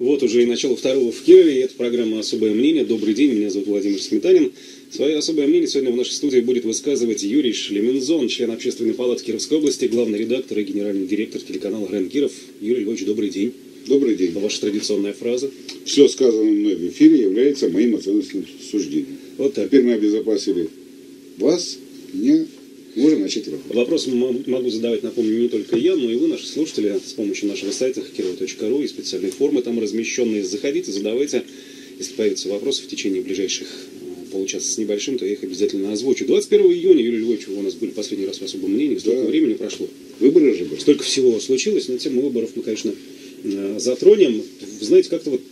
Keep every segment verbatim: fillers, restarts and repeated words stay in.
Вот уже и начало второго в Кирове, и это программа «Особое мнение». Добрый день, меня зовут Владимир Сметанин. Свое особое мнение сегодня в нашей студии будет высказывать Юрий Шлемензон, член Общественной палаты Кировской области, главный редактор и генеральный директор телеканала РЕН Киров. Юрий Львович, добрый день. Добрый день. Ваша традиционная фраза. Все сказанное мной в эфире является моим оценочным суждением. Вот так. Теперь мы обезопасили вас, меня. Можем начать работать. Вопрос могу задавать, напомню, не только я, но и вы, наши слушатели, с помощью нашего сайта кирова точка ру и специальной формы там размещенные. Заходите, задавайте. Если появятся вопросы в течение ближайших получаса с небольшим, то я их обязательно озвучу. двадцать первого июня, Юрий Львович, у нас были последний раз в особом мнении. Столько да. времени прошло. Выборы же были. Столько всего случилось, но тему выборов мы, конечно, затронем. Вы знаете, как-то вот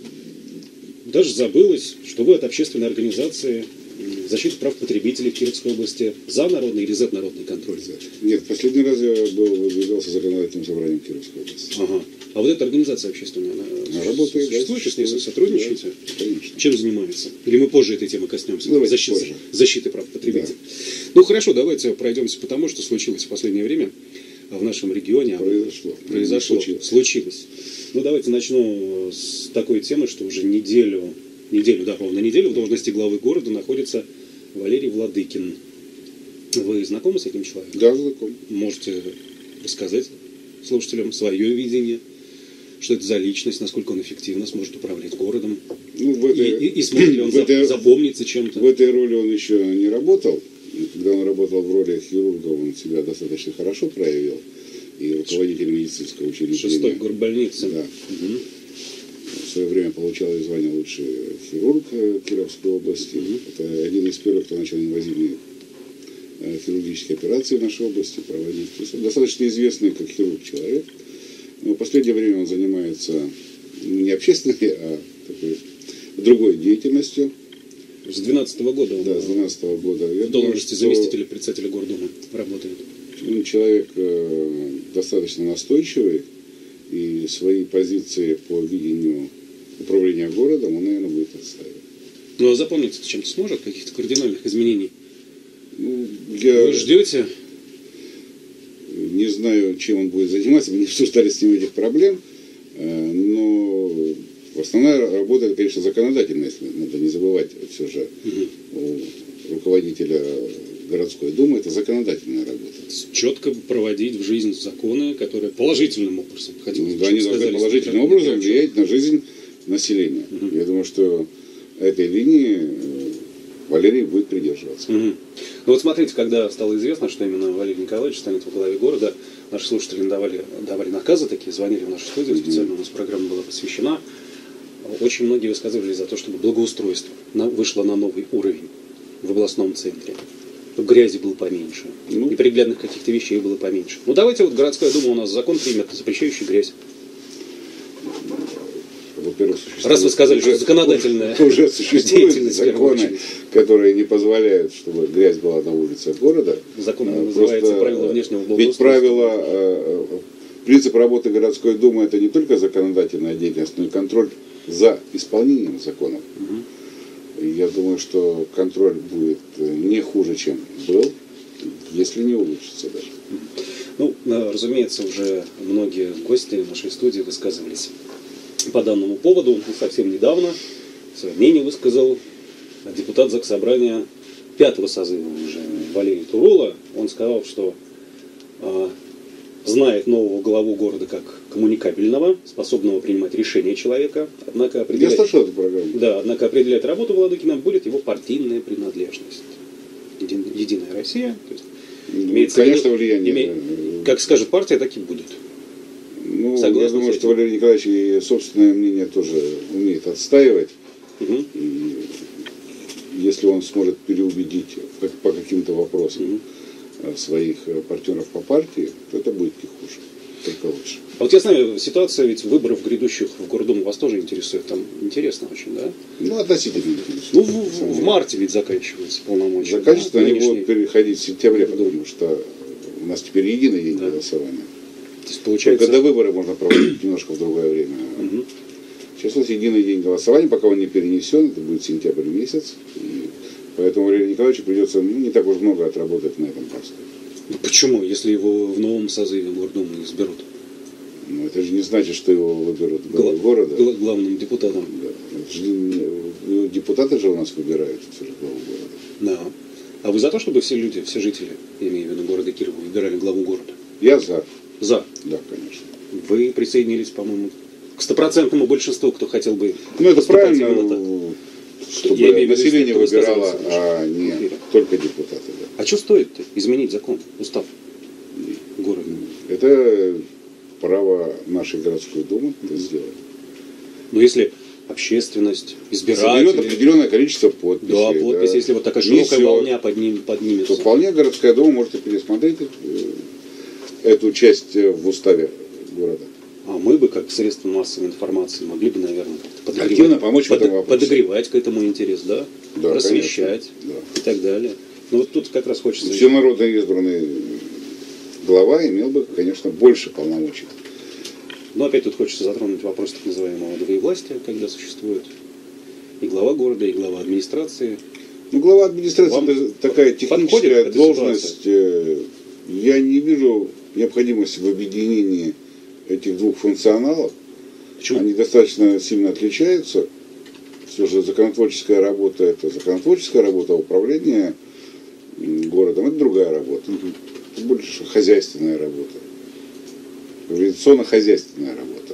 даже забылось, что вы от общественной организации защиты прав потребителей в Кировской области за народный или за народный контроль? Нет, последний раз я был выдвигался законодательным собранием Кировской области. Ага. А вот эта организация общественная, она, она работает, существует, да, с ней сотрудничаете? Да, конечно. Чем занимается? Или мы позже этой темы коснемся? Давайте Защиты, позже. Защиты прав потребителей. Да. Ну хорошо, давайте пройдемся по тому, что случилось в последнее время в нашем регионе. Произошло. Произошло. Случилось. Случилось. Ну давайте начну с такой темы, что уже неделю, неделю, да, ровно неделю в должности главы города находится Валерий Владыкин. Вы знакомы с этим человеком? Да, знаком. Можете рассказать слушателям свое видение, что это за личность, насколько он эффективно сможет управлять городом, ну, в этой, и, и, и сможет ли он этой, запомниться чем-то? В этой роли он еще не работал. Когда он работал в роли хирурга, он себя достаточно хорошо проявил. И руководитель медицинского учреждения. Шестой горбольницы. Да. Угу. В свое время получал звание лучший хирург Кировской области. Угу. Это один из первых, кто начал инвазивные хирургические операции в нашей области проводить. То есть достаточно известный как хирург человек. Но в последнее время он занимается не общественной, а такой другой деятельностью. С две тысячи двенадцатого года он да, с две тысячи двенадцатого года. в должности заместителя председателя Гордумы работает. Он человек э, достаточно настойчивый, и свои позиции по видению управления городом он, наверное, будет отстаивать. Ну а запомниться чем-то сможет? Каких-то кардинальных изменений? Ну, я Вы ждете? Не знаю, чем он будет заниматься, мы не обсуждали с ним этих проблем, э, но основная работа, это, конечно, законодательная, если надо не забывать все же угу. у руководителя городской думы, это законодательная работа. Четко проводить в жизнь законы, которые положительным образом, хотелось бы, да, они должны положительным образом влиять на жизнь населения. Угу. Я думаю, что этой линии Валерий будет придерживаться. Угу. Ну вот смотрите, когда стало известно, что именно Валерий Николаевич станет во главе города, наши слушатели давали, давали наказы такие, звонили в нашу студию, угу. специально у нас программа была посвящена. Очень многие высказывались за то, чтобы благоустройство вышло на новый уровень в областном центре. Грязи было поменьше. Ну, неприглядных каких-то вещей было поменьше. Ну давайте вот городская дума у нас закон примет, запрещающий грязь. Во-первых, раз вы сказали, уже, что законодательная уже существуют законы, которые не позволяют, чтобы грязь была на улицах города. Закон называется правила внешнего благоустройства. Ведь правила, принцип работы городской думы — это не только законодательная деятельность, но и контроль за исполнением законов. Угу. Я думаю, что контроль будет не хуже, чем был, если не улучшится даже. Ну, разумеется, уже многие гости нашей студии высказывались по данному поводу. Совсем недавно свое мнение высказал депутат Заксобрания пятого созыва уже Валерий Турола. Он сказал, что э, знает нового главу города как коммуникабельного, способного принимать решения человека, однако определять, Я слышал эту программу. Да, однако определять работу Владыкина будет его партийная принадлежность. Един, Единая Россия. То есть, ну, имеется конечно, виду, влияние. Име, как скажет партия, так и будет. Ну, Согласны я думаю, что Валерий Николаевич и собственное мнение тоже умеет отстаивать. Угу. И если он сможет переубедить по каким-то вопросам угу. своих партнеров по партии, то это будет не хуже, только лучше. А вот я знаю, ситуация ведь выборов грядущих в Гордуму вас тоже интересует. Там интересно очень, да? Ну, относительно интересно. Ну, в, в, в марте ведь заканчивается полномочия. Заканчивается, да? они Нынешний... будут переходить в сентябре, потому что у нас теперь единый день да. голосования. То есть, получается... Только до выбора можно проводить немножко в другое время. Угу. Сейчас у нас единый день голосования, пока он не перенесен, это будет сентябрь месяц. И поэтому Валерию Николаевичу придется ну, не так уж много отработать на этом посту. Ну почему, если его в новом созыве Гордумы изберут? Но это же не значит, что его выберут Гла- города. гла- главным депутатом. Да. Это же не- депутаты же у нас выбирают главу города. Да. А вы за то, чтобы все люди, все жители, я имею в виду города Кирова, выбирали главу города? Я за. За. Да, конечно. Вы присоединились, по-моему, к стопроцентному большинству, кто хотел бы... Ну, это поступать правильно, именно так. чтобы Я имею в виду, население если кто выбирало, высказывался а в не эфире. только депутаты. Да. А что стоит изменить закон, устав города? Это право нашей городской думы это сделать. Ну, если общественность, Соберет избиратели... определенное количество подписей. Да, подпись, да, если вот такая широкая несет, волна подним, то поднимется. вполне городская дума может и пересмотреть э, эту часть э, в уставе города. А мы бы, как средство массовой информации, могли бы, наверное, как-то подогревать, Активно помочь в этом под- вопросе. подогревать к этому интерес, да? Да, Просвещать конечно, да. и так далее. Ну вот тут как раз хочется... Всенародно избранный глава имел бы, конечно, больше полномочий. Но опять тут хочется затронуть вопрос так называемого двоевластия, когда существует и глава города, и глава администрации. Ну, глава администрации Вам это такая подходит техническая эта должность. э, Я не вижу необходимости в объединении этих двух функционалов. Почему? Они достаточно сильно отличаются. Все же законотворческая работа это законотворческая работа, а управление м, городом это другая работа. Это больше хозяйственная работа. Организационно-хозяйственная работа.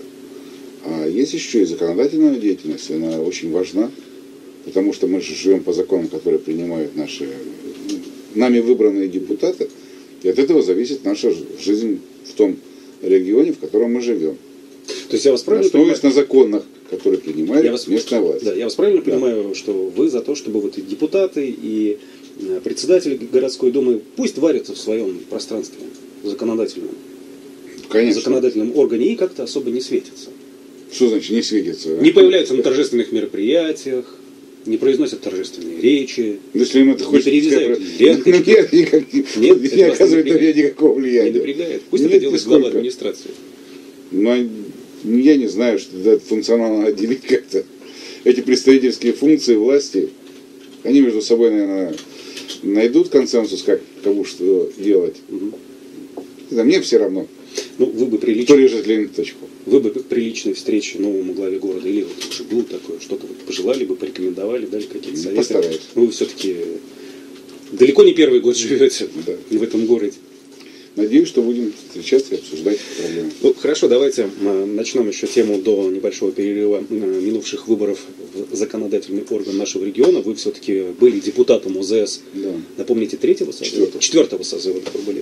А есть еще и законодательная деятельность, она очень важна, потому что мы же живем по законам, которые принимают наши ну, нами выбранные депутаты, и от этого зависит наша жизнь в том регионе, в котором мы живем. То есть я вас правильно Основываясь понимаю? на законах, которые принимает Я вас, местная власть. да, я вас правильно Да. понимаю, что вы за то, чтобы вот и депутаты, и э, председатели городской думы пусть варятся в своем пространстве законодательном, Конечно. законодательном органе и как-то особо не светятся. Что значит не светится? Не появляются на торжественных мероприятиях, не произносят торжественные речи, Ну, если им это не хочется... перерезают Ну, ленточки. нет, никак, Нет, не это вас оказывает не на меня никакого не влияния. напрягает. Пусть Нет, это делает глава нисколько. администрации. Но я не знаю, что это функционально отделить как-то. Эти представительские функции власти, они между собой, наверное, найдут консенсус, как кому что делать. Мгм. Да мне все равно, Ну, вы бы кто прилично, режет ленточку. вы бы при личной встрече новому главе города, или вот уже было такое, что-то вот пожелали бы, порекомендовали, дали какие-то Ну, советы. постараюсь. Вы все-таки далеко не первый год живете Да. в этом городе. Надеюсь, что будем встречаться и обсуждать проблемы. Ну, хорошо, давайте э, начнем еще тему до небольшого перерыва э, минувших выборов в законодательный орган нашего региона. Вы все-таки были депутатом ОЗС, Да. напомните, третьего созыва? Четвертого. Четвертого созыва вы были.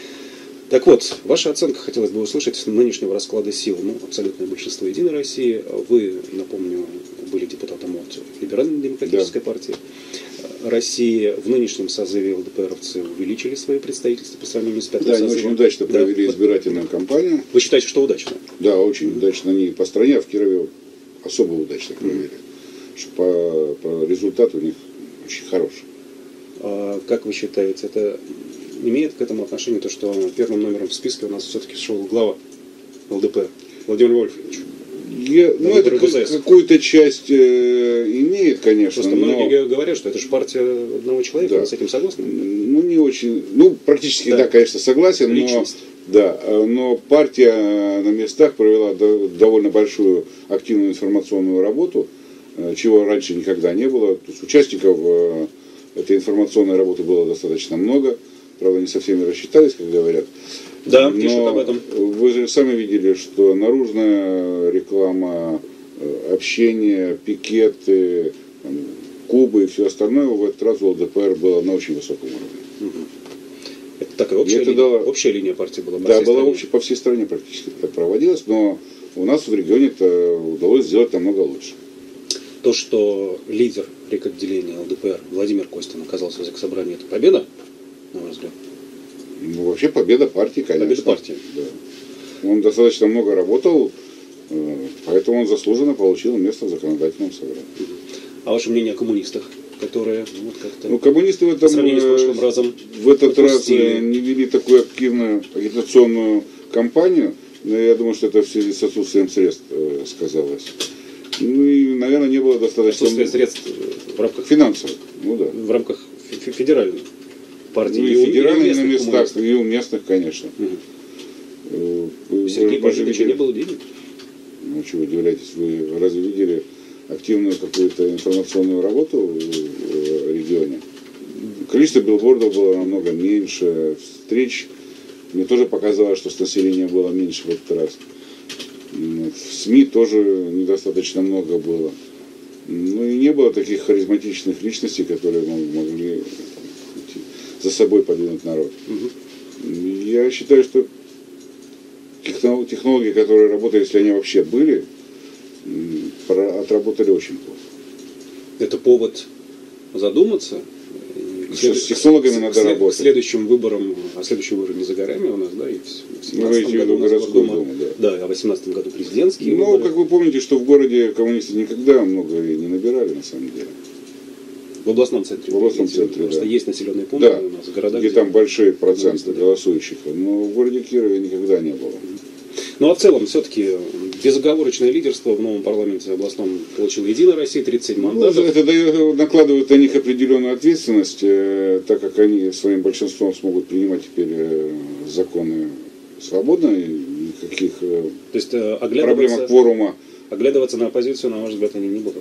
Так вот, ваша оценка, хотелось бы услышать, нынешнего расклада сил. Ну, абсолютное большинство Единой России. Вы, напомню, были депутатом от Либерально-демократической Да. партии России. В нынешнем созыве ЛДПРовцы увеличили свои представительства по сравнению с пятым Да, они созывом. очень удачно Да. провели избирательную кампанию. Вы считаете, что удачно? Да, очень удачно. Они по стране, а в Кирове особо удачно провели. Что по, по результату у них очень хороший. А как вы считаете, это имеет к этому отношение то, что первым номером в списке у нас все-таки шел глава ЛДПР Владимир Вольфович? Я- ну, это выборы в УЗС. как- какую-то часть э, имеет, конечно, Просто но многие говорят, что это же партия одного человека, Да. вы с этим согласны? ну, не очень, ну, практически, Да. да, конечно, согласен, но, Личность. да, э, но партия на местах провела до- довольно большую активную информационную работу, э, чего раньше никогда не было. То есть участников э, этой информационной работы было достаточно много, правда, не со всеми рассчитались, как говорят. Да, Но пишут об этом. Вы же сами видели, что наружная реклама, э, общение, пикеты, там, клубы и все остальное в этот раз у ЛДПР было на очень высоком уровне. Это такая общая, это линия, дало- общая линия партии была. по Да, всей была стране. общая по всей стране практически так проводилась, но у нас в регионе это удалось сделать намного лучше. То, что лидер рекотделения ЛДПР Владимир Костин оказался в заксобрании, это победа, на ваш взгляд? Ну, вообще победа партии, конечно. Победа партии. Да. Он достаточно много работал, э, поэтому он заслуженно получил место в законодательном собрании. А ваше мнение о коммунистах, которые ну, вот как-то Ну, коммунисты в по этом сравнению с э, прошлым разом в этот раз упустили. э, не вели такую активную агитационную кампанию, но я думаю, что это в связи с отсутствием средств э, сказалось. Ну и, наверное, не было достаточно отсутствие средств э, в рамках, финансовых. Ну да. в рамках фе- фе- федеральной партии. Ну, и и у- и у федеральные на местных местах, коммунистов. и у местных, конечно. Мгм. У Сергея Павловича не было денег. Ну, чего вы удивляетесь? Вы разве видели активную какую-то информационную работу в регионе? Количество билбордов было намного меньше, встреч. Мне тоже показалось, что с населением было меньше в этот раз. В СМИ тоже недостаточно много было. Ну и не было таких харизматичных личностей, которые могли за собой подвинуть народ. Угу. Я считаю, что технологии, которые работали, если они вообще были, отработали очень плохо. Это повод задуматься. Что с технологами надо след, работать. К следующим выборам, а следующий выбор не за горами у нас, да, и в семнадцатом году городскую думу, да. Да, а в восемнадцатом году президентские Ну, выборы. как вы помните, что в городе коммунисты никогда много и не набирали, на самом деле. В областном центре. В областном центре, Просто да. есть населенные пункты да, у нас, города, где, где там большие проценты да. голосующих. Но в городе Кирове никогда не было. Ну а в целом все-таки безоговорочное лидерство в новом парламенте областном получила Единая Россия, тридцать семь мандатов. Ну, это дает, накладывает на них определенную ответственность, э, так как они своим большинством смогут принимать теперь э, законы свободно, никаких э, То есть, э, проблем кворума. Оглядываться на оппозицию, на ваш взгляд, они не будут?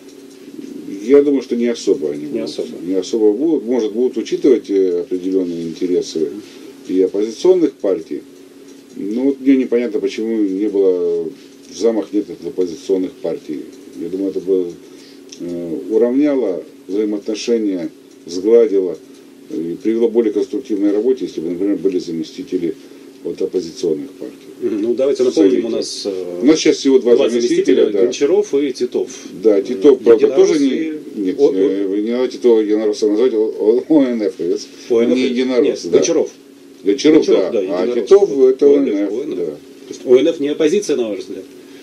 Я думаю, что не особо они не будут. Особо. Не особо будут. Может, будут учитывать определенные интересы и оппозиционных партий. Но вот мне непонятно, почему не было в замах нет оппозиционных партий. Я думаю, это бы э, уравняло взаимоотношения, сгладило и привело к более конструктивной работе, если бы, например, были заместители от оппозиционных партий. Ну, давайте напомним, у нас, э, у нас сейчас всего два, два заместителя. заместителя, да. Гончаров и Титов. Да, Титов, правда, тоже не... И... Нет, О, э, не надо Титова единоросса назвать, ОНФ. ОНФ. Не единорос, Нет, да. Гончаров. Гончаров, да. да А Титов это ОНФ. ОНФ, ОНФ. Да. То есть ОНФ не оппозиция, на ваш взгляд?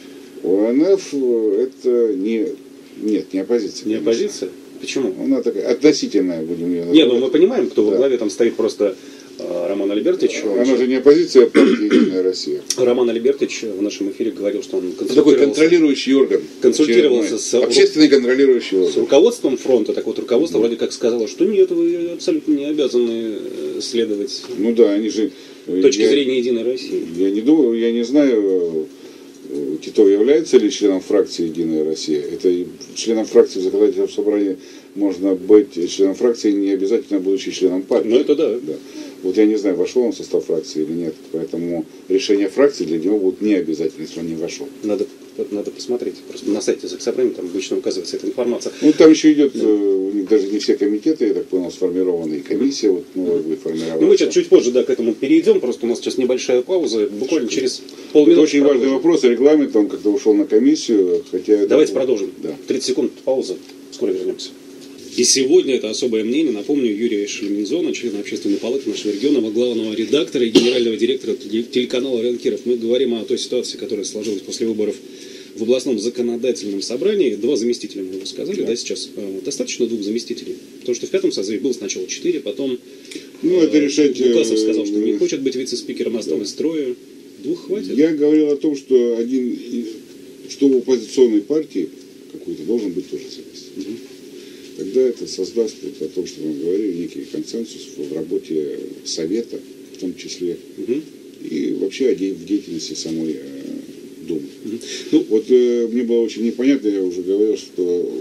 ОНФ это не... Нет, не оппозиция. Не конечно. оппозиция? Почему? Она такая относительная, будем ее называть. Не, ну мы понимаем, кто да. во главе, там стоит просто э, Роман Альбертович. Она же не оппозиция, а партия «Единая Россия». Роман Альбертович в нашем эфире говорил, что он консультировался... Такой контролирующий орган. Консультировался с, общественный контролирующий орган. С руководством фронта. Так вот, руководство да. вроде как сказало, что нет, вы абсолютно не обязаны следовать ну, да, они же, точки я, зрения «Единой России». Я не думаю, я не знаю... Титов является ли членом фракции «Единая Россия»? Это членом фракции в законодательном собрании можно быть членом фракции, не обязательно будучи членом партии. Ну это да. да. Вот я не знаю, вошел он в состав фракции или нет, поэтому решение фракции для него будет не обязательно, если он не вошел. Надо, надо посмотреть. Просто на сайте Заксобрания там обычно указывается эта информация. Ну там еще идет, да. у них даже не все комитеты, я так понял, сформированы, и комиссия вот новая будет формироваться. Ну мы сейчас чуть позже да, к этому перейдем, просто у нас сейчас небольшая пауза, буквально Что? через полминуты. Это очень продолжим. Важный вопрос, регламент, он как-то ушел на комиссию, хотя... Давайте это... продолжим. Да. тридцать секунд пауза, скоро вернемся. И сегодня это особое мнение, напомню, Юрия Шельмензона, члена общественной палаты нашего региона, главного редактора и генерального директора телеканала «Рен Киров». Мы говорим о той ситуации, которая сложилась после выборов в областном законодательном собрании. Два заместителя, мы уже сказали, да, да сейчас. Достаточно двух заместителей? Потому что в пятом созыве было сначала четыре, потом ну, это решать, Лукасов сказал, что не хочет быть вице-спикером, осталось да. трое. Двух хватит? Я говорил о том, что один, что в оппозиционной партии какой-то должен быть тоже заместитель. Угу. Тогда это создаст, вот, о том, что мы говорили, некий консенсус в работе Совета, в том числе, угу. и вообще в деятельности самой э, Думы. Угу. Ну, вот э, мне было очень непонятно, я уже говорил, что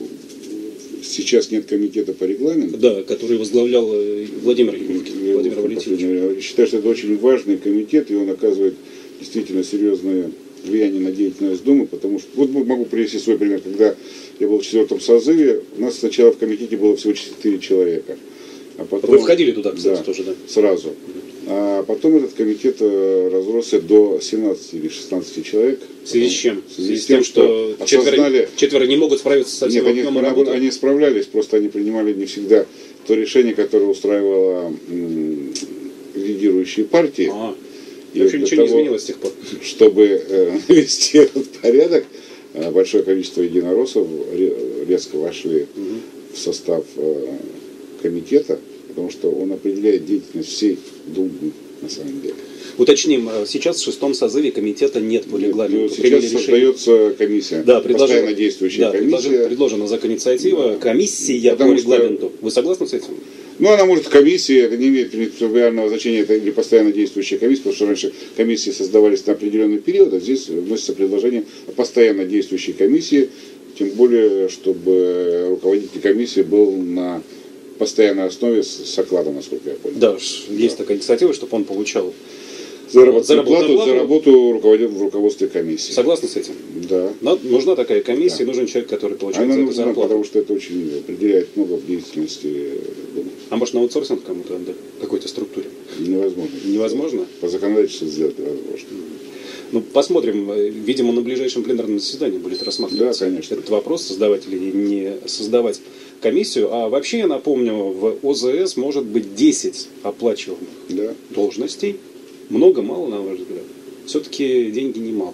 сейчас нет комитета по регламенту. Да, который возглавлял Владимир Юрьевич, Владимир Валентинович. Я считаю, что это очень важный комитет, и он оказывает действительно серьезное влияние на деятельность Думы, потому что, вот могу привести свой пример, когда я был в четвертом созыве, у нас сначала в комитете было всего четыре человека. А потом, вы входили туда, кстати, да, тоже, да? Сразу. А потом этот комитет разросся до семнадцати или шестнадцати человек. В связи с чем? В связи с тем, что четверо, осознали... четверо не могут справиться со всем объемом работы. Нет, они, они справлялись, просто они принимали не всегда то решение, которое устраивало м, лидирующие партии. А, и вообще ничего того, не изменилось с тех пор. Чтобы э, вести этот порядок, большое количество единороссов резко вошли угу. в состав э, комитета, потому что он определяет деятельность всей Думы на самом деле. Уточним, сейчас в шестом созыве комитета нет по регламенту. Нет, сейчас создается комиссия, да, постоянно действующая да, комиссия. Предложена закон-инициатива, да. комиссия Потому по регламенту. Что, Вы согласны с этим? Ну, она может комиссия, это не имеет принципиального значения, это или постоянно действующая комиссия, потому что раньше комиссии создавались на определенный период, а здесь вносится предложение о постоянно действующей комиссии, тем более, чтобы руководитель комиссии был на постоянной основе с, с окладом, насколько я понял. Да, есть да. такая инициатива, чтобы он получал заработную плату за работу руководителя в руководстве комиссии. Согласны с этим? Да. Надо, нужна такая комиссия, да. нужен человек, который получает Она за это нужна, зарплату. Потому что это очень определяет много в деятельности. А может на аутсорсинг кому-то отдать? Какой-то структуре? Невозможно. Невозможно? По законодательству сделать невозможно. Ну, посмотрим. Видимо, на ближайшем пленарном заседании будет рассматриваться да, конечно. этот вопрос, создавать или не создавать комиссию. А вообще, я напомню, в ОЗС может быть десять оплачиваемых да. должностей. Много, мало, на ваш взгляд? Все-таки деньги немало.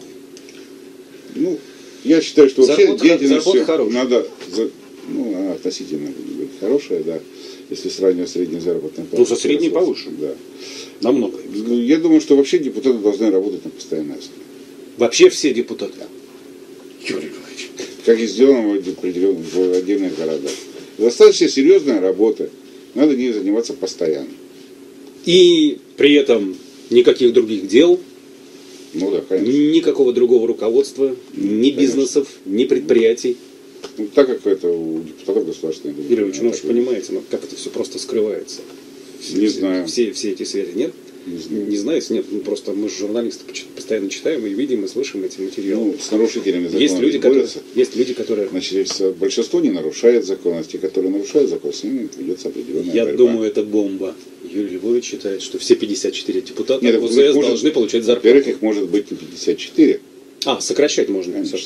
Ну, я считаю, что вообще зарплата, деятельность зарплата надо, ну, она относительно хорошая, да, если сравнивать средней заработной платой. Ну, со средней повыше. Да. Намного. Я думаю, что вообще депутаты должны работать на постоянной основе. Вообще все депутаты? Да. Юрий Иванович. Как и сделано в, в отдельных городах. Достаточно серьезная работа. Надо ей заниматься постоянно. И при этом никаких других дел, ну, да, конечно. никакого другого руководства, ни конечно. бизнесов, ни предприятий. Ну, так как это у депутатов Государственной Думы. Юрий Ильич, ну вы понимаете, ну, как это все просто скрывается. Не все, знаю. Все, все эти связи, нет? Не, знаю. не знаете? Нет, ну, просто мы же журналисты постоянно читаем и видим, и слышим эти материалы. Ну, с нарушителями закона есть люди, которые, есть люди, которые... Значит, большинство не нарушает закон, а те, которые нарушают закон, с ними ведется определенная Я борьба. думаю, это бомба. Юрий Львович считает, что все пятьдесят четыре депутата Нет, в ОЗС может, должны получать зарплату. Во-первых, их может быть не пятьдесят четыре. А, сокращать можно. Конечно.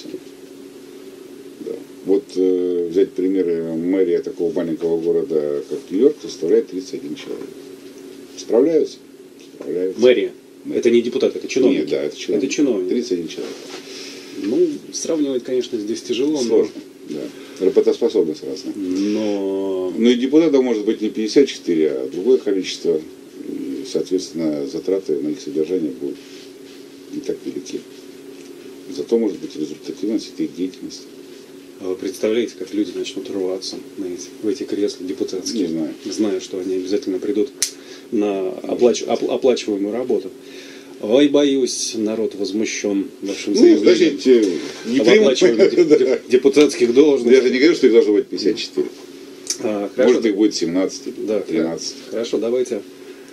Да. Вот э, взять примеры, мэрия такого маленького города, как Нью-Йорк, составляет тридцать один человек. Справляются? Справляются. Мэрия. Мэрия. Это не депутат, это чиновник. Нет, да, это чиновник. Это чиновник. тридцать один человек. Ну, сравнивать, конечно, здесь тяжело. Сложно, но... да. Работоспособность разная. Но... Но и депутатов может быть не пятьдесят четыре, а другое количество. И, соответственно, затраты на их содержание будут не так велики. Зато может быть результативность этой деятельности. А вы представляете, как люди начнут рваться на эти, в эти кресла депутатские? Не знаю. Зная, что они обязательно придут на оплач... оплачиваемую работу. Ой, боюсь, народ возмущен вашим заявлением. Ну, подождите, не об оплачиваемых депутатских должностях. Я же не говорю, что их должно быть пятьдесят четыре. А, может, их будет семнадцать или да, тринадцать. Хорошо, давайте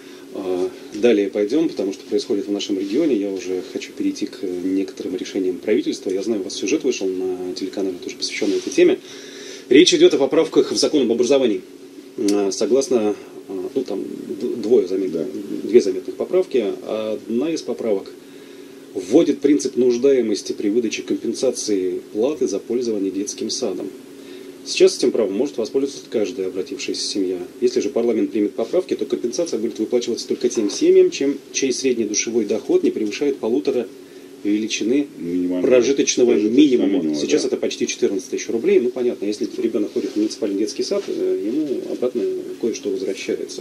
а, далее пойдем, потому что происходит в нашем регионе. Я уже хочу перейти к некоторым решениям правительства. Я знаю, у вас сюжет вышел на телеканале, тоже посвященный этой теме. Речь идет о поправках в закон об образовании. Согласно, ну там двое заметных, да. две заметных поправки. Одна из поправок вводит принцип нуждаемости при выдаче компенсации платы за пользование детским садом. Сейчас этим правом может воспользоваться каждая обратившаяся семья. Если же парламент примет поправки, то компенсация будет выплачиваться только тем семьям, чем, чей средний душевой доход не превышает полутора величины прожиточного минимума. минимума. Сейчас да. это почти четырнадцать тысяч рублей. Ну, понятно, если ребенок ходит в муниципальный детский сад, ему обратно кое-что возвращается.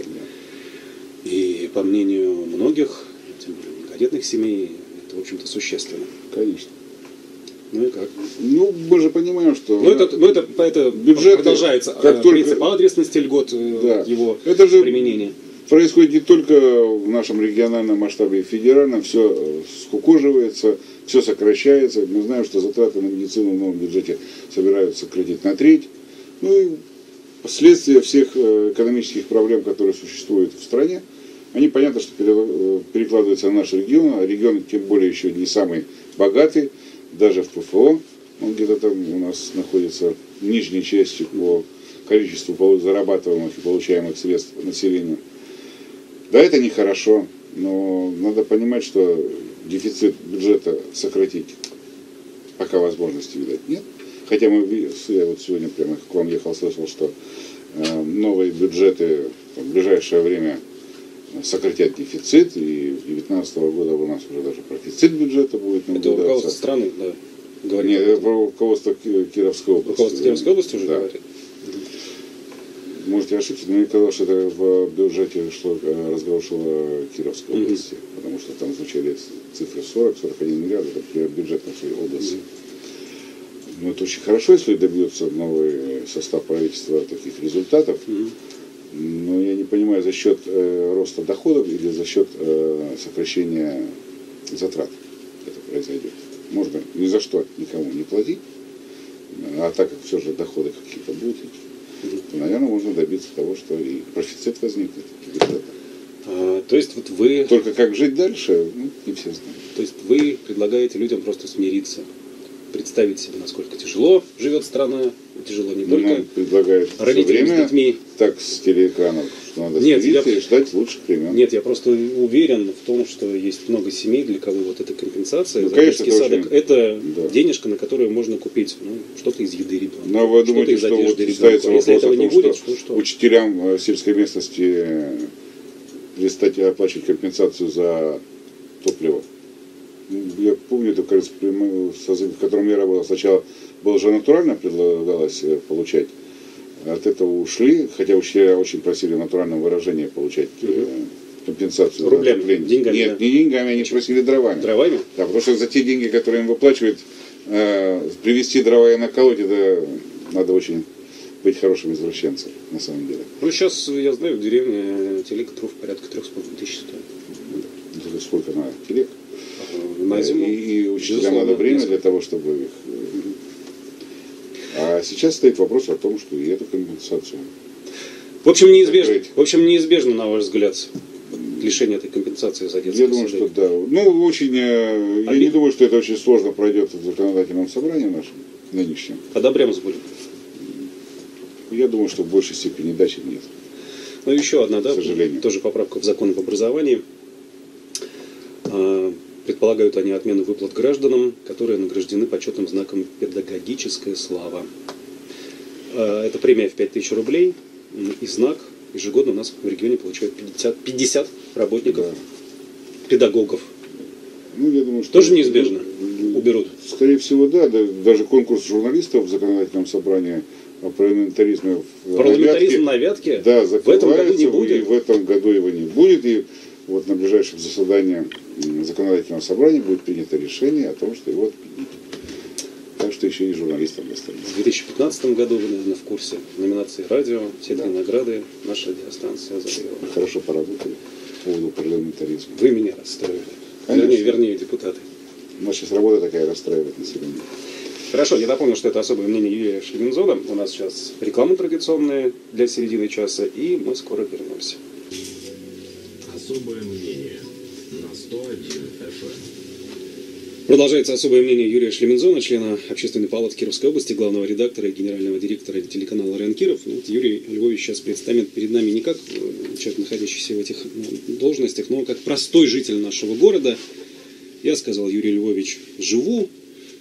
Да. И по мнению многих, тем более многодетных семей, это, в общем-то, существенно. Конечно. Ну и как? Ну, мы же понимаем, что... Ну, это, ну, это, это бюджет продолжается. Как принцип только... адресности льгот, да. его это же применение. Происходит не только в нашем региональном масштабе и федеральном, все скукоживается, все сокращается. Мы знаем, что затраты на медицину в новом бюджете собираются сократить на треть. Ну и последствия всех экономических проблем, которые существуют в стране, они, понятно, что перекладываются на наш регион, а регион тем более еще не самый богатый, даже в ПФО, он где-то там у нас находится в нижней части по количеству зарабатываемых и получаемых средств населения. Да, это нехорошо, но надо понимать, что дефицит бюджета сократить пока возможности, видать, нет. Хотя мы, я вот сегодня прямо к вам ехал, слышал, что э, новые бюджеты в ближайшее время сократят дефицит, и с две тысячи девятнадцатого года у нас уже даже профицит бюджета будет наблюдаться. Это руководство страны, да, говорит? Нет, это руководство Кировской области. Руководство Кировской области уже да. говорит? Можете ошибиться, но мне казалось, что это в бюджете шло, разговор шел о Кировской mm-hmm. области, потому что там звучали цифры сорок сорок один миллиард, это бюджет нашей области. Mm-hmm. Но это очень хорошо, если добьется новый состав правительства таких результатов. Mm-hmm. Но я не понимаю, за счет э, роста доходов или за счет э, сокращения затрат это произойдет. Можно ни за что никому не платить, а так как все же доходы какие-то будут, то, наверное, можно добиться того, что и профицит возникнет. А, то есть вот вы... Только как жить дальше, ну, не все знают. То есть вы предлагаете людям просто смириться, представить себе, насколько тяжело живет страна, тяжело не только Нам предлагают все родителям с время детьми. так с телеэкранов, что надо Нет, смириться я- и ждать лучших времен. Нет, я просто уверен в том, что есть много семей, для кого вот эта компенсация Ну, за конечно, детский это садок, очень- это да. денежка, на которую можно купить ну, что-то из еды ребенку, Но вы что-то думаете, из что вот одежды ставится ребенку. Если вопрос этого о не том, будет, что что, что? учителям э, сельской местности э, перестать оплачивать компенсацию за топливо? Ну, я помню, это, кажется, при моем созыве, в котором я работал, сначала было же натурально предлагалось э, получать. От этого ушли, хотя учителя очень просили в натуральном выражении получать э, компенсацию Рублями, за отопление. деньгами, Нет, да. не деньгами, они просили дровами. Дровами? Да, потому что за те деньги, которые им выплачивают, э, привезти дрова и наколоть, это надо очень быть хорошим извращенцем, на самом деле. Ну, сейчас, я знаю, в деревне телега дров порядка трех с половиной тысяч стоит. Это сколько надо? Телег? На зиму. И, и учителям безусловно, надо время несколько. для того, чтобы их... э, А сейчас стоит вопрос о том, что и эту компенсацию. В общем, неизбежно, Закрыть. в общем, неизбежно, на ваш взгляд, лишение этой компенсации за детский Я думаю, садик. что да. Ну, очень... э, Я Обид- не думаю, что это очень сложно пройдет в законодательном собрании нашем, нынешнем. Одобрям с будем. Я думаю, что в большей степени да, чем нет. Ну, еще одна, да, К сожалению. тоже поправка в закон об образовании. А, Предполагают они отмену выплат гражданам, которые награждены почетным знаком «Педагогическая слава». А, Это премия в пять тысяч рублей м, и знак. Ежегодно у нас в регионе получают пятьдесят, пятьдесят работников, Да. педагогов. Ну, я думаю, что... Тоже неизбежно уберут. Скорее всего, да. Да, даже конкурс журналистов в законодательном собрании о парламентаризме в Парламентаризм Навятке, на Вятке да, в этом году не закрывается, и будет. в этом году его не будет. И вот на ближайшем заседании м, законодательного собрания будет принято решение о том, что его отменить. Так что еще и журналистам достанется. В две тысячи пятнадцатом году вы, наверное, в курсе номинации радио, все три Да. награды наша радиостанция завоевала. Хорошо поработали по поводу парламентаризма. Вы меня расстроили. Конечно. Вернее, вернее, депутаты. У нас сейчас работа такая расстраивает население. Хорошо, я напомню, что это особое мнение Юрия Шлевензона. У нас сейчас реклама традиционная для середины часа, и мы скоро вернемся. Особое мнение на сто один эф эм. Продолжается особое мнение Юрия Шлевензона, члена Общественной палаты Кировской области, главного редактора и генерального директора телеканала РЕН Киров. Ну, вот Юрий Львович сейчас предстанет перед нами не как э, человек, находящийся в этих ну, должностях, но как простой житель нашего города. Я сказал, Юрий Львович, живу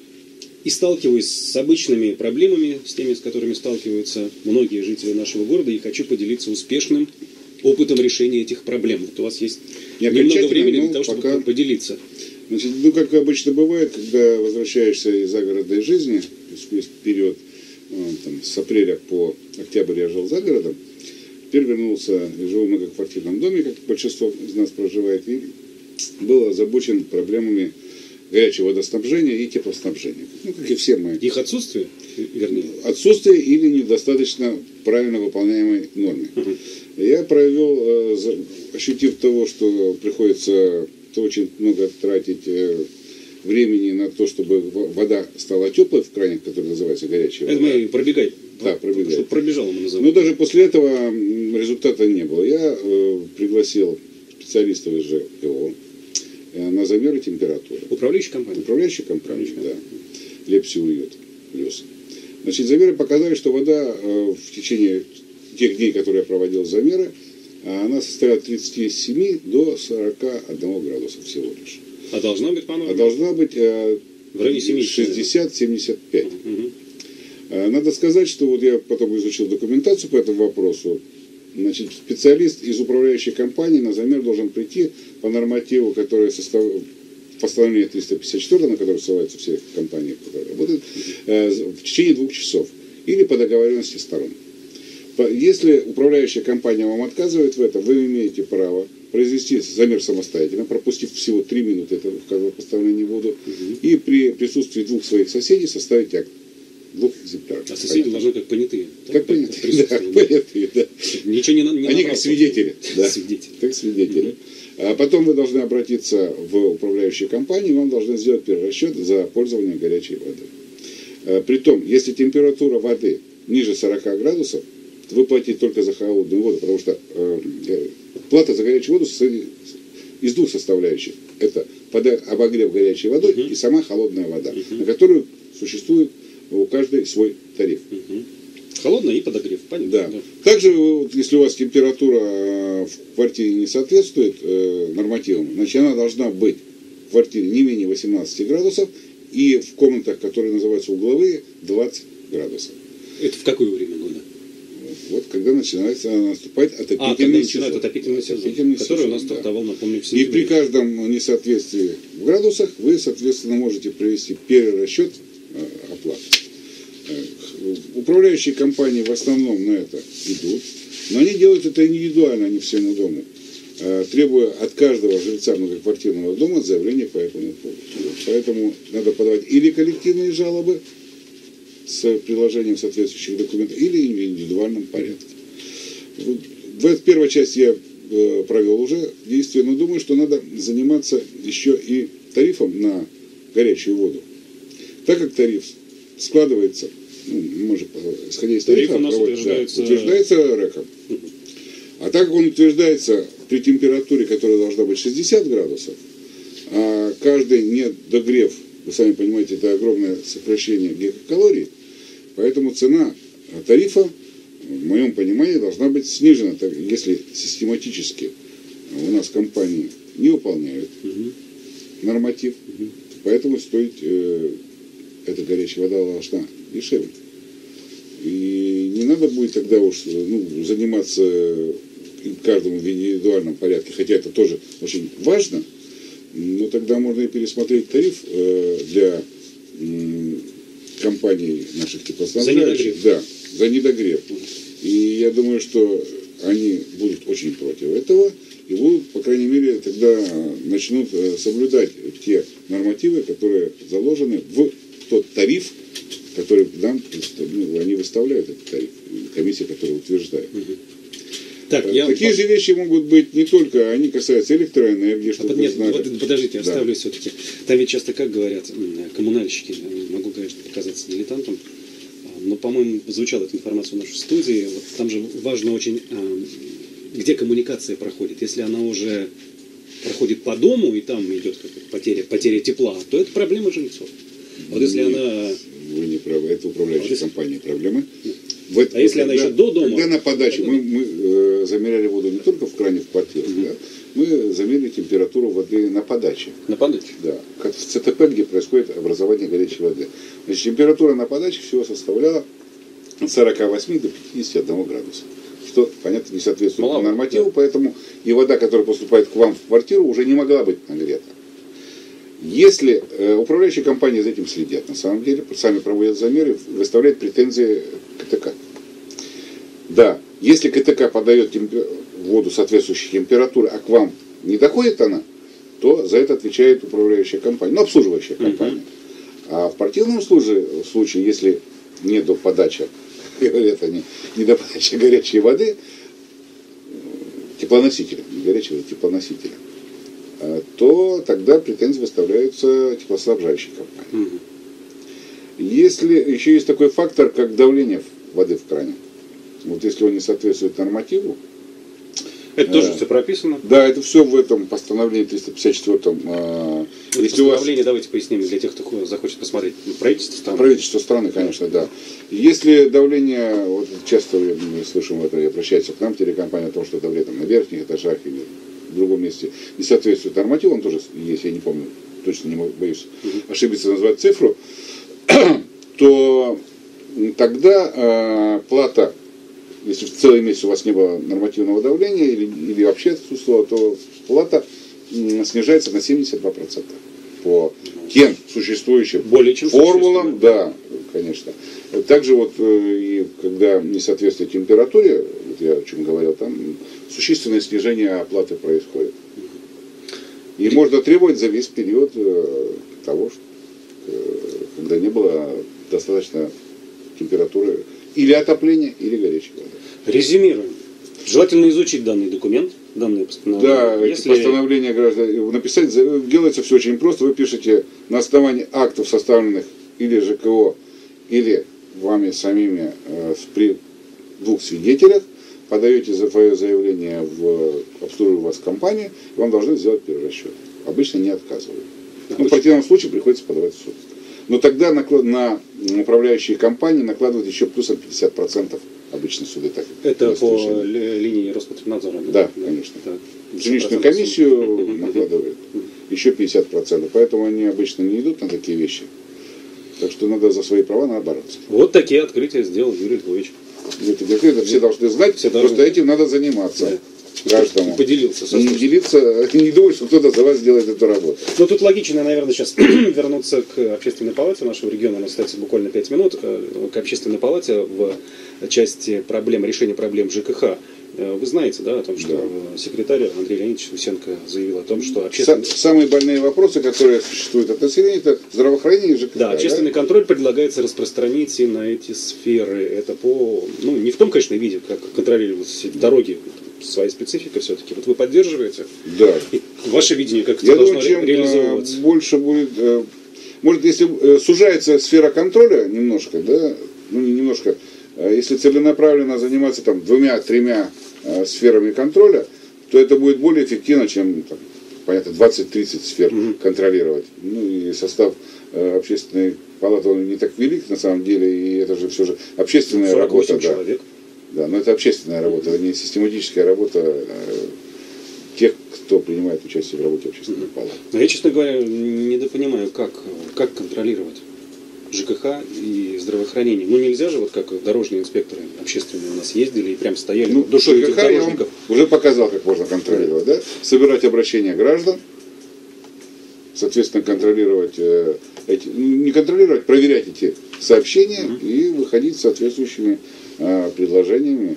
и сталкиваюсь с обычными проблемами, с теми, с которыми сталкиваются многие жители нашего города, и хочу поделиться успешным опытом решения этих проблем. Вот у вас есть Не немного окончательно, времени но для того, чтобы пока- поделиться. Значит, ну, как обычно бывает, когда возвращаешься из загородной жизни, весь период э, там, с апреля по октябрь я жил за городом, теперь вернулся, живу в многоквартирном доме, как большинство из нас проживает, и был озабочен проблемами горячего водоснабжения и теплоснабжения. Ну, как и все мы. Их отсутствие, вернее. Отсутствие или недостаточно правильно выполняемой нормы. Я провел, э, за- ощутив того, что приходится очень много тратить э, времени на то, чтобы в- вода стала теплой в кране, который называется горячая Это вода. мы пробегать. Да, пробегать. Чтобы пробежало мы Но называем. даже после этого м, результата не было. Я э, пригласил специалистов из ЖЭКО э, на замеры температуры. Управляющая компания. Управляющая компания, да. Лепси Уют плюс. Значит, замеры показали, что вода э, в течение тех дней, которые я проводил замеры, э, она составляла от тридцати семи до сорока одного градуса всего лишь. А должна быть, по А должна быть э, В районе семидесяти. шестьдесят — семьдесят пять. Мгм. Э, Надо сказать, что вот я потом изучил документацию по этому вопросу. Значит, специалист из управляющей компании на замер должен прийти по нормативу, который составляет постановление триста пятьдесят четыре, на которое ссылаются все компании, которые работают, э, в течение двух часов или по договоренности сторон. По- Если управляющая компания вам отказывает в этом, вы имеете право произвести замер самостоятельно, пропустив всего три минуты, это указывать постановление не буду, и при присутствии двух своих соседей составить акт. Двух экземпляров. А соседи должны как понятые. Как понятые. присутствовал. Да, понятно, да. Ничего не, не Они как свидетели. Да. Свидетели. Как свидетели. А потом вы должны обратиться в управляющую компанию, вам должны сделать перерасчет за пользование горячей водой. Притом, если температура воды ниже сорока градусов, то вы платите только за холодную воду, потому что э, плата за горячую воду состоит из двух составляющих. Это обогрев горячей водой uh-huh. и сама холодная вода, uh-huh. на которую существует у каждой свой тариф. Uh-huh. Холодная и подогрев, понятно. Да. Да. Также, вот, если у вас температура в квартире не соответствует э, нормативам, значит, она должна быть в квартире не менее восемнадцати градусов и в комнатах, которые называются угловые, двадцать градусов. Это в какое время года? Вот когда начинается наступать отопительный а, когда сезон. начинает отопительный сезон, отопительный который сезон, у нас да. стартовал, напомню, в И сентябре. при каждом несоответствии в градусах вы, соответственно, можете провести перерасчет э, оплаты. Э, управляющие компании в основном на это идут, но они делают это индивидуально, а не всему дому, э, требуя от каждого жильца многоквартирного дома заявление по этому поводу. Поэтому надо подавать или коллективные жалобы с приложением соответствующих документов, или в индивидуальном порядке. В первой части я э, провел уже действие, но думаю, что надо заниматься еще и тарифом на горячую воду. Так как тариф складывается, ну, мы же, исходя из тарифа, тариф у нас проводим, утверждается... Да, утверждается рэком. А так как он утверждается при температуре, которая должна быть шестьдесят градусов, а каждый недогрев, вы сами понимаете, это огромное сокращение гигакалорий, поэтому цена тарифа, в моем понимании, должна быть снижена, если систематически у нас компании не выполняют угу. норматив, угу. поэтому стоит э, эта горячая вода должна дешевле. И не надо будет тогда уж ну, заниматься каждому в индивидуальном порядке, хотя это тоже очень важно, но тогда можно и пересмотреть тариф э, для э, компаний наших теплоснабжающих. За недогрев. Да, за недогрев. И я думаю, что они будут очень против этого и будут, по крайней мере, тогда начнут соблюдать те нормативы, которые заложены в тот тариф, который нам, ну, они выставляют этот тариф, комиссия, которая утверждает. Так, я... Такие же вещи могут быть не только, они касаются электроэнергии, чтобы а, нет, знали. вот, подождите, да. оставлю все-таки. Там ведь часто, как говорят, коммунальщики, могу, конечно, показаться дилетантом, но, по-моему, звучала эта информация в нашей студии. Вот там же важно очень, где коммуникация проходит. Если она уже проходит по дому, и там идет потеря, потеря тепла, то это проблема жильцов. Вот если Нет, она... Вы не правы, это управляющая вот компания проблемы. В это, а если когда, она еще до дома? Когда на подаче, мы, мы э, замеряли воду не только в кране в квартирах, mm-hmm. да, мы замерили температуру воды на подаче. На подаче? Да, как в ЦТП, где происходит образование горячей воды. Значит, температура на подаче всего составляла от сорока восьми до пятидесяти одного градуса. Что, понятно, не соответствует Мало, нормативу, да. Поэтому и вода, которая поступает к вам в квартиру, уже не могла быть нагрета. Если э, управляющие компании за этим следят, на самом деле, сами проводят замеры, выставляют претензии к КТК. Да, если КТК подает темпер... воду соответствующей температуры, а к вам не доходит она, то за это отвечает управляющая компания, ну, обслуживающая компания. Uh-huh. А в противном случае, в случае, если не до подачи, говорят они, не до подачи горячей воды, теплоносителя, не горячей воды, теплоносителя, то тогда претензии выставляются теплоснабжающей компании. Угу. Если еще есть такой фактор, как давление воды в кране. Вот если он не соответствует нормативу. Это э, тоже все прописано? Да, это все в этом постановлении триста пятьдесят четвёртом. Э, если постановление, вас... давайте поясним для тех, кто захочет посмотреть. Правительство страны? Правительство страны, конечно, да. Если давление, вот часто мы слышим это, и обращаются к нам, телекомпания, о том, что давление там, на верхних этажах или в другом месте не соответствует нормативам, тоже есть, я не помню, точно не могу, боюсь uh-huh. ошибиться, назвать цифру, то тогда э, плата, если в целый месяц у вас не было нормативного давления или, или вообще отсутствовало, то плата м, снижается на семьдесят два процента по тем существующим Более чем формулам, да, конечно. Также вот э, и когда несоответствие температуре, вот я о чем говорил, там существенное снижение оплаты происходит. И можно требовать за весь период э, того, что, э, когда не было достаточно температуры, или отопление, или горячая вода. Резюмируем. Желательно изучить данный документ, данное постановление. Да, Если... эти постановления граждан написать, делается все очень просто. Вы пишете на основании актов, составленных или ЖКО, или вами самими э, при двух свидетелях, подаете свое заявление в обслуживающую вас компанию, и вам должны сделать перерасчет. Обычно не отказывают. Ну, в противном случае приходится подавать в суд. Но тогда наклад... на управляющие компании накладывают еще плюсом пятьдесят процентов. Обычно суды так. Это по ли, линии Роспотребнадзора? Да, да, конечно. Жилищную комиссию накладывают еще пятьдесят процентов. Поэтому они обычно не идут на такие вещи. Так что надо за свои права надо бороться. Вот такие открытия сделал Юрий Львович. Это, это все должны знать, все просто должны... этим надо заниматься. Да. Каждому. Поделился. Со не делиться, не думать, что кто-то за вас сделает эту работу. Ну тут логично, наверное, сейчас вернуться к общественной палате нашего региона. У нас остается буквально пять минут. К общественной палате в части проблем, решения проблем ЖКХ. Вы знаете, да, о том, что да. секретарь Андрей Леонидович Лысенко заявил о том, что общественный... Самые больные вопросы, которые существуют от населения, это здравоохранение и ЖКХ. Да, общественный да? контроль предлагается распространить и на эти сферы. Это по... Ну, не в том, конечно, виде, как контролировать дороги, своя специфика все-таки. Вот вы поддерживаете? Да. И ваше видение, как это Я должно думаю, чем реализовываться? Больше будет... Может, если сужается сфера контроля немножко, да, ну не немножко, если целенаправленно заниматься там двумя-тремя сферами контроля, то это будет более эффективно, чем, там, понятно, двадцать-тридцать сфер mm-hmm. контролировать. Ну и состав э, общественной палаты он не так велик на самом деле, и это же все же общественная работа. Человек. Да. Да, но это общественная работа, это не систематическая работа э, тех, кто принимает участие в работе общественной mm-hmm. палаты. Но я, честно говоря, недопонимаю, как, как контролировать ЖКХ и здравоохранение. Ну нельзя же, вот как дорожные инспекторы общественные у нас ездили и прям стояли ну, душой этих ЖКХ дорожников. Я уже показал, как можно контролировать. Да? Собирать обращения граждан, соответственно, контролировать э, эти, не контролировать, проверять эти сообщения mm-hmm. и выходить с соответствующими э, предложениями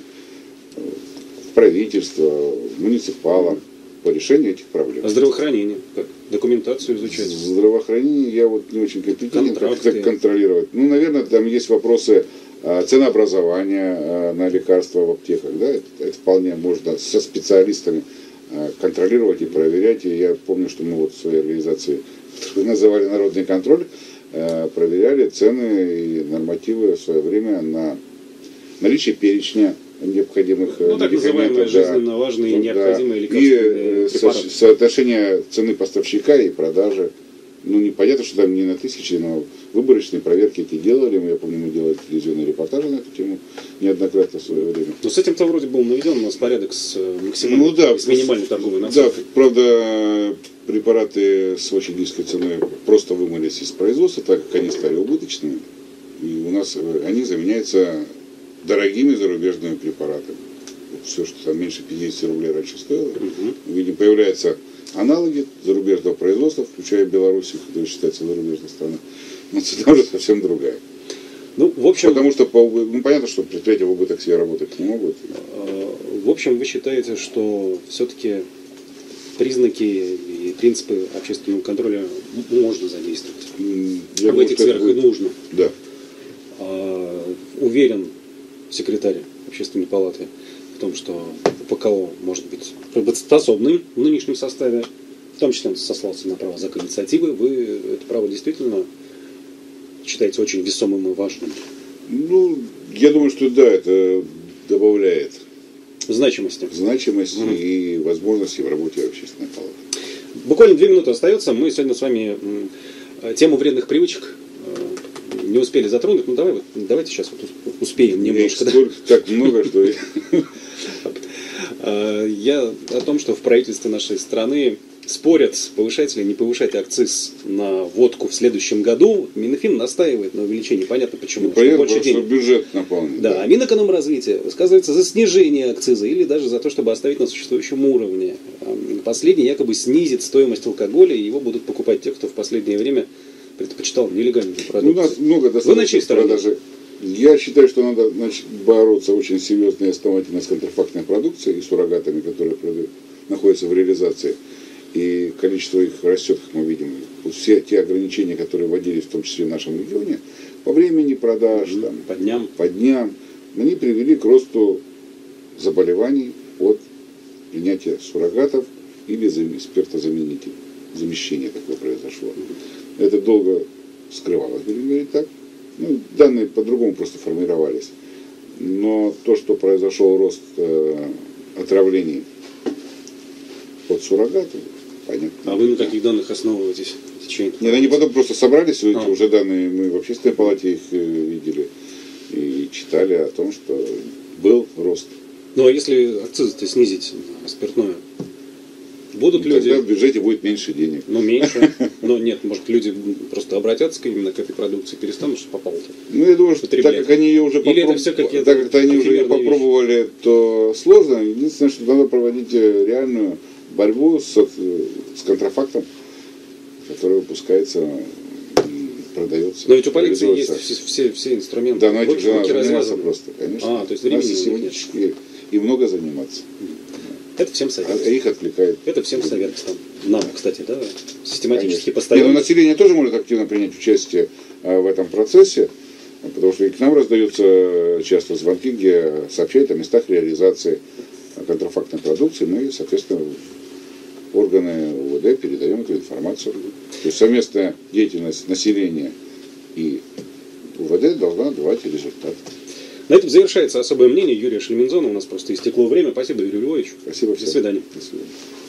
в правительство, в муниципалам по решению этих проблем. А здравоохранение? Как? Документацию изучать? Здравоохранение я вот не очень компетентен, как это контролировать. Ну, наверное, там есть вопросы а, ценообразования а, на лекарства в аптеках. Да? Это, это вполне можно со специалистами а, контролировать и проверять. И я помню, что мы вот в своей организации, которую называли «Народный контроль», а, проверяли цены и нормативы в свое время на наличие перечня необходимых ну, так называемые жизненно важные и ну, необходимые да. лекарственные и препараты. Со, соотношение цены поставщика и продажи. Ну, непонятно, что там не на тысячи, но выборочные проверки эти делали. Я помню, мы делали телевизионные репортажи на эту тему неоднократно в свое время. Но с этим-то вроде был наведен у нас порядок с максимальной, ну, да, с минимальной торговой наценкой. Да, правда, препараты с очень низкой ценой просто вымылись из производства, так как они стали убыточными. И у нас они заменяются дорогими зарубежными препаратами. Все, что там меньше пятьдесят рублей раньше стоило. Угу. Видим, появляются аналоги зарубежного производства, включая Беларусь, которая считается зарубежной страной. Но цена уже совсем другая. Ну, в общем, Потому что по, ну, понятно, что предприятия в убыток себе работать не могут. В общем, вы считаете, что все-таки признаки и принципы общественного контроля можно задействовать? Я в думаю, этих сферах и нужно. Да. А, уверен секретарь общественной палаты в том, что УПКО может быть работоспособным в нынешнем составе, в том числе он сослался на право закон инициативы. Вы это право действительно считаете очень весомым и важным? Ну, я думаю, что да, это добавляет значимости, значимости mm-hmm. и возможности в работе общественной палаты. Буквально две минуты остается. Мы сегодня с вами тему вредных привычек не успели затронуть. Ну давай, давайте сейчас вот успеем немножко. Да? Так много, что... Я о том, что в правительстве нашей страны спорят, повышать или не повышать акциз на водку в следующем году. Минфин настаивает на увеличении. Понятно почему. Ну, понятно, больше потому денег. Что бюджет наполнен. Да, да. А Минэкономразвитие высказывается за снижение акциза или даже за то, чтобы оставить на существующем уровне. Последний якобы снизит стоимость алкоголя, и его будут покупать те, кто в последнее время предпочитал нелегальную продукцию. У нас много достаточно продажи. Я считаю, что надо значит, бороться очень серьезно и основательно с контрафактной продукцией и суррогатами, которые находятся в реализации. И количество их растет, как мы видим. Все те ограничения, которые вводились, в том числе в нашем регионе, по времени продаж, mm-hmm. там, по дням. по дням, они привели к росту заболеваний от принятия суррогатов или спиртозаменителей. Замещение такое произошло. Это долго скрывалось, будем говорить так. Ну, данные по-другому просто формировались. Но то, что произошел рост э, отравлений от суррогатов, понятно. А вы на каких данных основываетесь? Нет, они потом просто собрались, эти а. уже данные, мы в общественной палате их видели и читали о том, что был рост. Ну а если акцизы-то снизить на спиртное, будут И люди... Тогда в бюджете будет меньше денег. Ну, меньше. Но нет, может, люди просто обратятся именно к этой продукции, перестанут, что попало-то. Ну, я думаю, что так как они ее уже Или это попроб- все какие-то так как они уже ее эфемерные попробовали, то сложно. Единственное, что надо проводить реальную борьбу с, с контрафактом, который выпускается и продается. Но ведь у полиции есть реализуется. все, все, все инструменты. Да, но этим Руки- же надо руки заниматься развязаны. просто, конечно. А, то есть Надо времени у них нет. систематически и много заниматься. Это всем А совет. их отвлекает. Это всем совет. Там. Нам, кстати, да, систематически Конечно. постоянно. Не, ну, население тоже может активно принять участие а, в этом процессе, потому что и к нам раздаются часто звонки, где сообщают о местах реализации контрафактной продукции. Мы, соответственно, в органы УВД передаем эту информацию. То есть совместная деятельность населения и УВД должна давать результат. На этом завершается особое мнение Юрия Шельмензона. У нас просто истекло время. Спасибо, Юрий Львович. Спасибо До всем. свидания. До свидания.